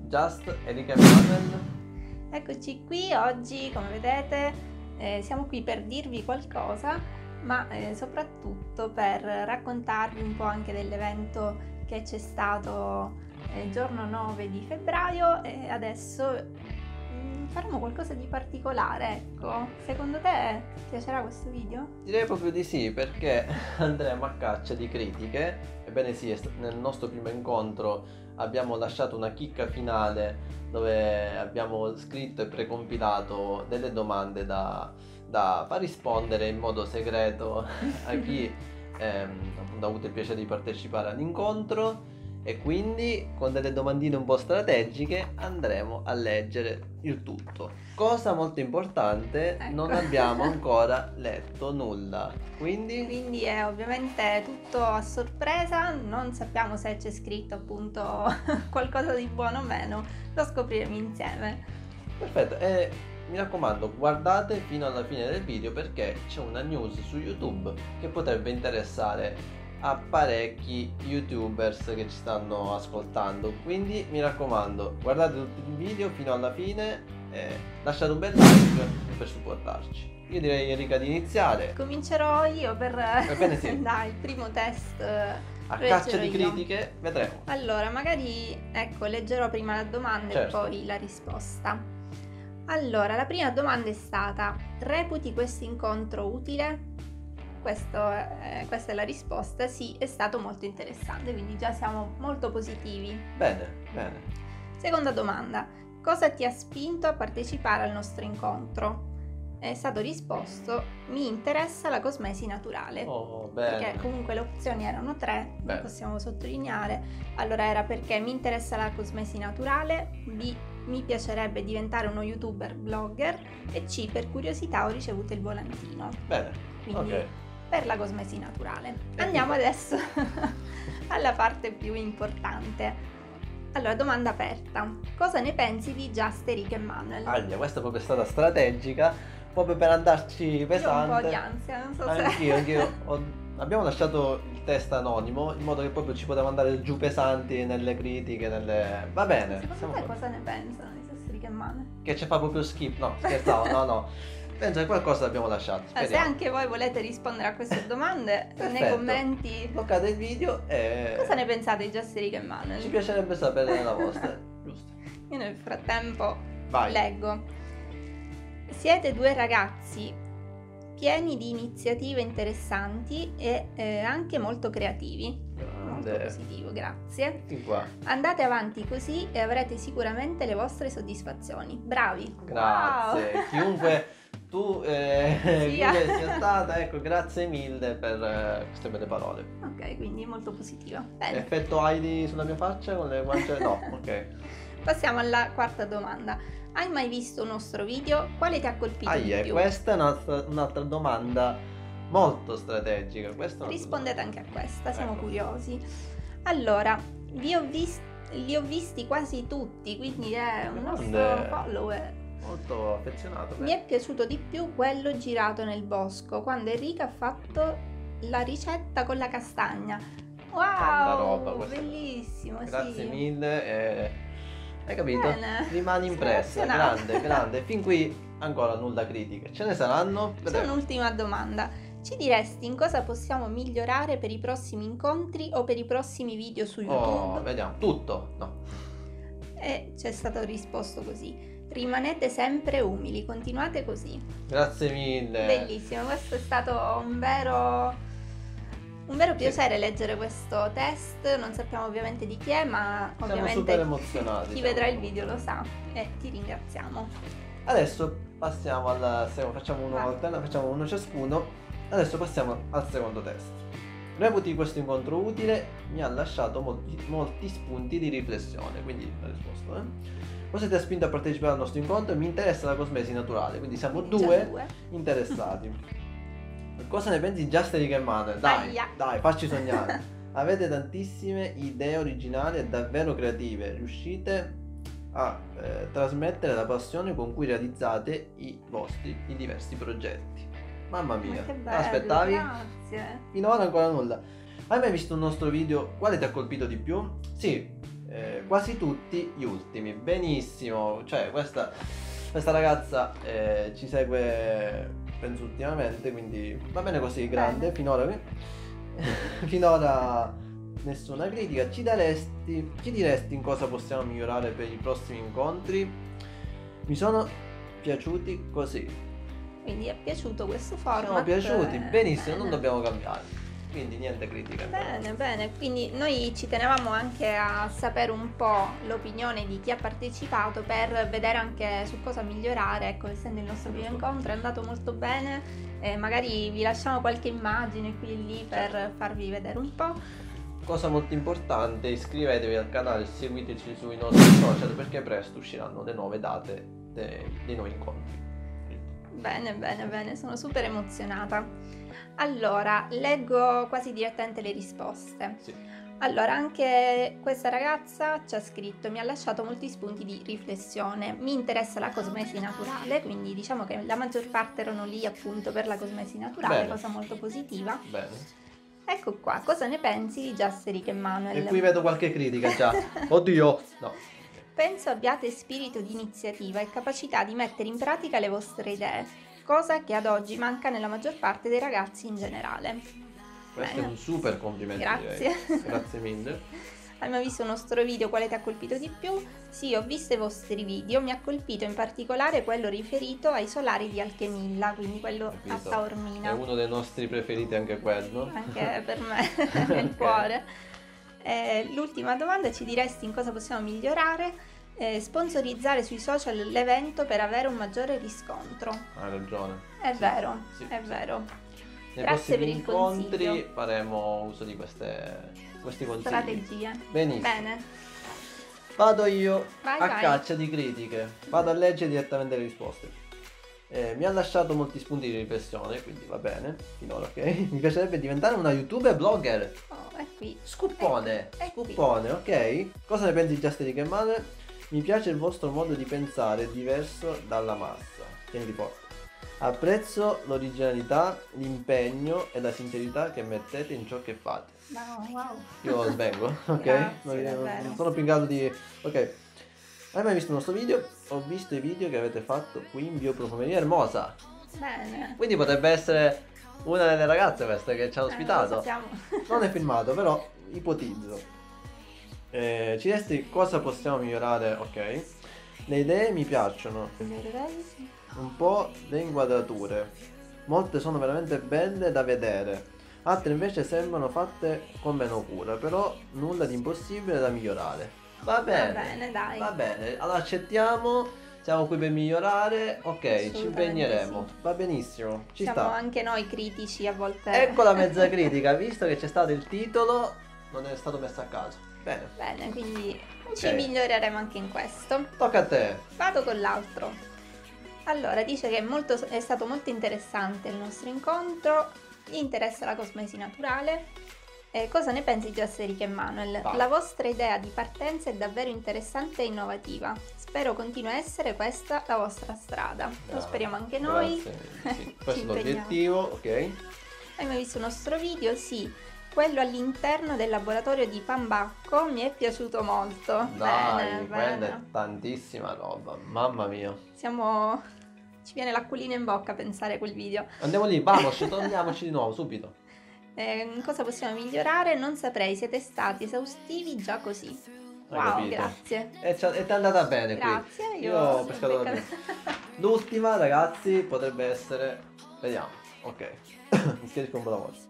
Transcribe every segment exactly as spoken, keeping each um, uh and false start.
Just, Erika e Manuel. Eccoci qui oggi, come vedete, eh, siamo qui per dirvi qualcosa, ma eh, soprattutto per raccontarvi un po' anche dell'evento che c'è stato il eh, giorno nove di febbraio e adesso mh, faremo qualcosa di particolare, ecco. Secondo te piacerà questo video? Direi proprio di sì, perché andremo a caccia di critiche. Ebbene sì, nel nostro primo incontro abbiamo lasciato una chicca finale dove abbiamo scritto e precompilato delle domande da, da far rispondere in modo segreto a chi ehm, appunto, ha avuto il piacere di partecipare all'incontro, e quindi con delle domandine un po' strategiche andremo a leggere il tutto. Cosa molto importante, ecco. Non abbiamo ancora letto nulla, quindi... Quindi è ovviamente tutto a sorpresa, non sappiamo se c'è scritto appunto qualcosa di buono o meno, lo scopriremo insieme. Perfetto, e mi raccomando, guardate fino alla fine del video perché c'è una news su YouTube che potrebbe interessare a parecchi youtubers che ci stanno ascoltando, quindi mi raccomando, guardate tutto il video fino alla fine e lasciate un bel like per supportarci. Io direi, Erika, di iniziare. Comincerò io per Ebbene sì. dai, il primo test A lo caccia leggerò di io. critiche, vedremo. Allora, magari ecco, leggerò prima la domanda Certo. e poi la risposta. Allora, la prima domanda è stata: reputi questo incontro utile? Questo, eh, questa è la risposta: sì, è stato molto interessante, quindi già siamo molto positivi. Bene, bene. Seconda domanda: cosa ti ha spinto a partecipare al nostro incontro? È stato risposto: mi interessa la cosmesi naturale. Oh, bene. Perché comunque le opzioni erano tre, Bene. possiamo sottolineare. Allora era perché mi interessa la cosmesi naturale, B, mi piacerebbe diventare uno youtuber blogger, e C, per curiosità ho ricevuto il volantino. Bene, Quindi ok. per la cosmesi naturale. E Andiamo tipo? adesso alla parte più importante. Allora, domanda aperta: cosa ne pensi di Just, Erika e Manuel? Aglia, questa è proprio stata strategica, proprio per andarci pesante. Io ho un po' di ansia, non so se... Anch'io, anch'io. Ho- abbiamo lasciato il test anonimo in modo che proprio ci poteva andare giù pesanti nelle critiche, nelle... Va bene. Secondo siamo te qua. cosa ne pensano di Just, Erika e Manuel? Che ci fa proprio skip? No, scherzavo, no, no. Penso che qualcosa l'abbiamo lasciato. Allora, se Speriamo. anche voi volete rispondere a queste domande, nei Perfetto. commenti Toccate il video e... cosa ne pensate di Just, Erika e Manuel? Ci piacerebbe sapere la vostra. Giusto. Io nel frattempo Vai. leggo. Siete due ragazzi pieni di iniziative interessanti e eh, anche molto creativi. Molto Grande. positivo, grazie. Fin qua. Andate avanti così e avrete sicuramente le vostre soddisfazioni. Bravi. Grazie. Wow. Chiunque tu eh, Sia. chiunque sia stata, ecco, grazie mille per eh, queste belle parole. Ok, quindi molto positiva. Bene. Effetto Heidi sulla mia faccia con le guance? No, ok. Passiamo alla quarta domanda. Hai mai visto un nostro video? Quale ti ha colpito Ah, di yeah, più? questa è un'altra, un'altra domanda molto strategica. Questa è un'altra Rispondete anche a questa, siamo Ecco. curiosi. Allora, vi ho vis- li ho visti quasi tutti, quindi è un nostro Grande. follower. molto affezionato. Mi è piaciuto di più quello girato nel bosco, quando Enrica ha fatto la ricetta con la castagna. Tanta Wow, roba, questa- bellissimo, Grazie sì. mille. E... Hai capito? Bene. Rimani impressa. Sono Grande, emozionata. grande. Fin qui ancora nulla critiche. Ce ne saranno? C'è Vedremo. un'ultima domanda. Ci diresti in cosa possiamo migliorare per i prossimi incontri o per i prossimi video su Oh, YouTube? vediamo. Tutto? No. E c'è stato risposto così: rimanete sempre umili, continuate così. Grazie mille. Bellissimo, questo è stato un vero un vero Sì. piacere leggere questo test. Non sappiamo ovviamente di chi è, ma Siamo ovviamente super emozionati. chi siamo. vedrà il video lo sa, e ti ringraziamo. Adesso passiamo al secondo, facciamo uno Vai. alterna, facciamo uno ciascuno. Adesso passiamo al secondo test. Reputi questo incontro utile? Mi ha lasciato molti, molti spunti di riflessione, quindi la risposta, eh? Cosa ti ha spinto a partecipare al nostro incontro? Mi interessa la cosmesi naturale, quindi siamo Quindi già due due. interessati. Cosa ne pensi di Just, Erika e Manuel? Dai, Aia. dai, facci sognare. Avete tantissime idee originali e davvero creative. Riuscite a eh, trasmettere la passione con cui realizzate i vostri i diversi progetti. Mamma mia, Ma che te bello, l'aspettavi? grazie. Finora ancora nulla. Hai mai visto un nostro video? Quale ti ha colpito di più? Sì, eh, quasi tutti gli ultimi. Benissimo, cioè questa, questa ragazza eh, ci segue penso ultimamente, quindi va bene così, grande. Finora finora nessuna critica. Ci daresti, ci diresti in cosa possiamo migliorare per i prossimi incontri? Mi sono piaciuti così. Quindi è piaciuto questo format? Sono piaciuti, eh, benissimo, bene. non dobbiamo cambiare, quindi niente critica. Bene, bene, quindi noi ci tenevamo anche a sapere un po' l'opinione di chi ha partecipato per vedere anche su cosa migliorare. Ecco, essendo il nostro primo incontro è andato molto bene, eh, magari vi lasciamo qualche immagine qui e lì per farvi vedere un po'. Cosa molto importante, iscrivetevi al canale, seguiteci sui nostri social perché presto usciranno le nuove date de- dei nuovi incontri. Bene, bene, bene, sono super emozionata. Allora, leggo quasi direttamente le risposte. Sì. Allora, anche questa ragazza ci ha scritto, mi ha lasciato molti spunti di riflessione. Mi interessa la cosmesi naturale, quindi diciamo che la maggior parte erano lì appunto per la cosmesi naturale, Bene. cosa molto positiva. Bene. Ecco qua, cosa ne pensi di Jasseric e Manuel? E qui vedo qualche critica già. Oddio, no. Penso abbiate spirito di iniziativa e capacità di mettere in pratica le vostre idee, cosa che ad oggi manca nella maggior parte dei ragazzi in generale. Questo Bene. è un super complimento. Grazie. Direi. Grazie mille. Hai mai visto il nostro video? Quale ti ha colpito di più? Sì, ho visto i vostri video, mi ha colpito in particolare quello riferito ai solari di Alchemilla, quindi quello Capito. a Taormina. È uno dei nostri preferiti anche quello. Anche per me, nel Ok. cuore. Eh, l'ultima domanda, ci diresti in cosa possiamo migliorare? Eh, sponsorizzare sui social l'evento per avere un maggiore riscontro. Hai ragione. È Sì, vero, sì, è sì. vero. Nei Grazie prossimi per il incontri consiglio. faremo uso di queste, questi consigli. Strategie. Benissimo. Bene. Vado io Vai, a vai. caccia di critiche. Vado a leggere direttamente le risposte. Eh, mi ha lasciato molti spunti di riflessione, quindi va bene, finora ok. Mi piacerebbe diventare una youtuber blogger. Oh, è qui. Scuppone, È qui. scuppone, ok? Cosa ne pensi di Jasseric e Manuel? Mi piace il vostro modo di pensare diverso dalla massa. Tieniti forte. Apprezzo l'originalità, l'impegno e la sincerità che mettete in ciò che fate. Wow, wow. Io svengo, ok? Grazie, non, davvero. non sono più in grado di... Ok. Hai mai visto il nostro video? Ho visto i video che avete fatto qui in Bioprofumeria Hermosa. Bene. Quindi potrebbe essere una delle ragazze queste che ci ha Eh, lo ospitato. sappiamo. Non è filmato, però ipotizzo. Eh, ci resti cosa possiamo migliorare? Ok. Le idee mi piacciono. Un po' le inquadrature. Molte sono veramente belle da vedere. Altre invece sembrano fatte con meno cura. Però nulla di impossibile da migliorare. Va bene. Va bene, dai. Va bene. Allora accettiamo. Siamo qui per migliorare. Ok, ci Assolutamente impegneremo. sì. Va benissimo. Ci Siamo sta. anche noi critici a volte. Ecco la mezza critica, visto che c'è stato il titolo, non è stato messo a caso. Bene, Bene, quindi Ok. ci miglioreremo anche in questo. tocca a te. Vado con l'altro. Allora, dice che è, molto, è stato molto interessante il nostro incontro, gli interessa la cosmesi naturale. Eh, cosa ne pensi di Jasseric e Manuel? Vai. La vostra idea di partenza è davvero interessante e innovativa. Spero continui a essere questa la vostra strada. Lo Brava. speriamo anche noi. Grazie. Sì, Ci questo è impegniamo. l'obiettivo, ok. Hai mai visto il nostro video? Sì, quello all'interno del laboratorio di Pambacco mi è piaciuto molto. Dai, bene, quella è bene. tantissima roba, mamma mia. Siamo... Ci viene l'acquolina in bocca a pensare a quel video. Andiamo lì, vamos, torniamoci di nuovo, subito. Eh, cosa possiamo migliorare? Non saprei, siete stati esaustivi già così. Hai Wow, capito? grazie. E ci- e ti è andata bene qui. Grazie, io, Io ho sono pescato da beccata- L'ultima, ragazzi, potrebbe essere... Vediamo, ok. Mi schiarisco un po' la voce.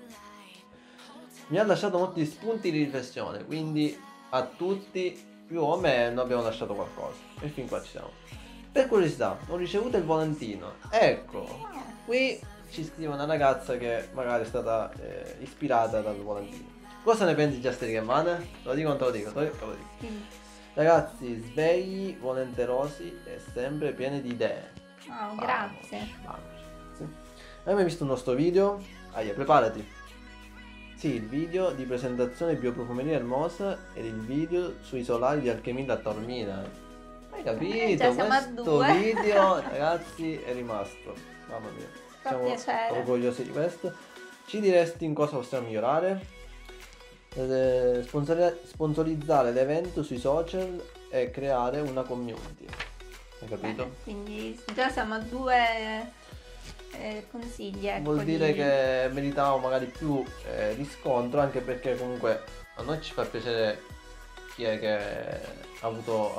Mi ha lasciato molti spunti di riflessione, quindi a tutti più o meno abbiamo lasciato qualcosa. E fin qua ci siamo. Per curiosità, ho ricevuto il volantino. Ecco, Oh, qui ci scrive una ragazza che magari è stata eh, ispirata dal volantino. Cosa ne pensi di Jasseric e Manuel? Te lo dico o non te lo dico? Te lo dico, te lo dico. sì. Ragazzi, svegli, volenterosi e sempre pieni di idee. Wow, Vamos, grazie. vamos. Sì. Hai mai visto il nostro video? Aia, preparati. Sì, il video di presentazione Bioprofumeria Hermosa ed il video sui solari di Alchemilla a Taormina. Hai capito? Eh, già siamo a Questo due. video, ragazzi, è rimasto. Mamma mia. Fa Siamo piacere. orgogliosi di questo. Ci diresti in cosa possiamo migliorare? eh, sponsor- sponsorizzare l'evento sui social e creare una community. Hai capito? Bene, quindi già siamo a due eh, consigli, ecco, Vuol dire di- che meritavo magari più eh, riscontro, anche perché comunque a noi ci fa piacere chi è che ha avuto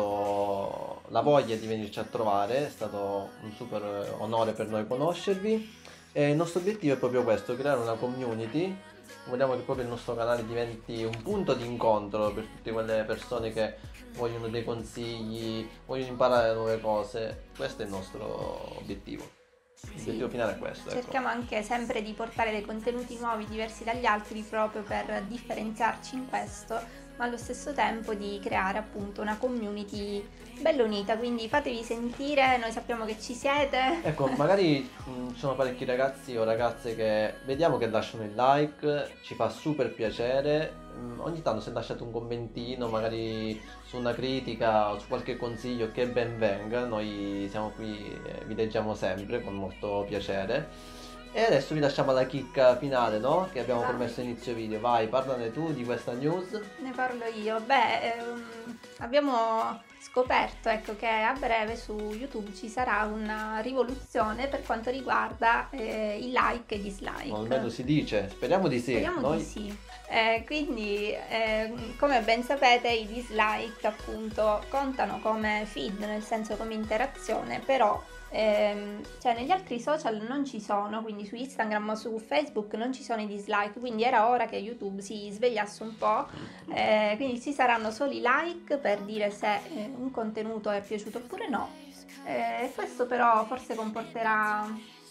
appunto la voglia di venirci a trovare, è stato un super onore per noi conoscervi e il nostro obiettivo è proprio questo, creare una community. Vogliamo che proprio il nostro canale diventi un punto di incontro per tutte quelle persone che vogliono dei consigli, vogliono imparare nuove cose. Questo è il nostro obiettivo. L'obiettivo Sì. finale è questo, ecco. Cerchiamo anche sempre di portare dei contenuti nuovi, diversi dagli altri, proprio per differenziarci in questo, ma allo stesso tempo di creare appunto una community bella unita, quindi fatevi sentire, noi sappiamo che ci siete. Ecco, magari mh, ci sono parecchi ragazzi o ragazze che vediamo che lasciano il like, ci fa super piacere. Mh, ogni tanto se lasciate un commentino, magari su una critica o su qualche consiglio, che ben venga, noi siamo qui e vi leggiamo sempre con molto piacere. E adesso vi lasciamo alla chicca finale, no? Che abbiamo Vai. promesso a inizio video. Vai, parlane tu di questa news. Ne parlo io. Beh, ehm, abbiamo scoperto, ecco, che a breve su YouTube ci sarà una rivoluzione per quanto riguarda eh, i like e i dislike. O almeno si dice, speriamo di sì. Speriamo Noi... di sì. Eh, quindi, ehm, come ben sapete, i dislike appunto contano come feed, nel senso come interazione, però ehm, cioè negli altri social non ci sono, quindi su Instagram o su Facebook non ci sono i dislike, quindi era ora che YouTube si svegliasse un po', eh, quindi ci saranno solo i like per dire se eh, un contenuto è piaciuto oppure no. Eh, questo però forse comporterà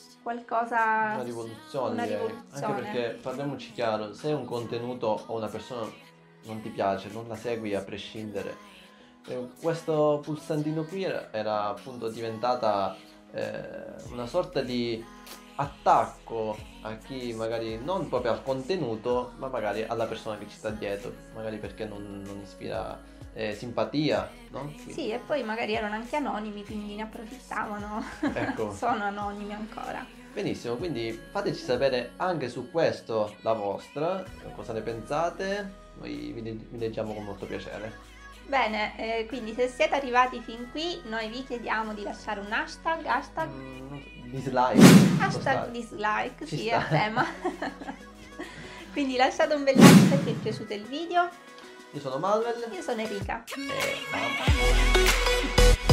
qualcosa, Una rivoluzione, una direi. rivoluzione. Anche perché, parliamoci chiaro, se un contenuto o una persona non ti piace, non la segui a prescindere. Eh, questo pulsantino qui era, era appunto diventata eh, una sorta di attacco a chi magari non proprio al contenuto, ma magari alla persona che ci sta dietro, magari perché non, non ispira eh, simpatia, no? Quindi, Sì, e poi magari erano anche anonimi, quindi ne approfittavano. ecco. Sono anonimi ancora. Benissimo, quindi fateci sapere anche su questo la vostra, cosa ne pensate, noi vi, vi leggiamo con molto piacere. Bene, eh, quindi se siete arrivati fin qui, noi vi chiediamo di lasciare un hashtag, hashtag, Mm, dislike. hashtag dislike, Ci sì, sta. è a tema. Quindi lasciate un bel like se vi è piaciuto il video. Io sono Manuel Io sono Enrica. e...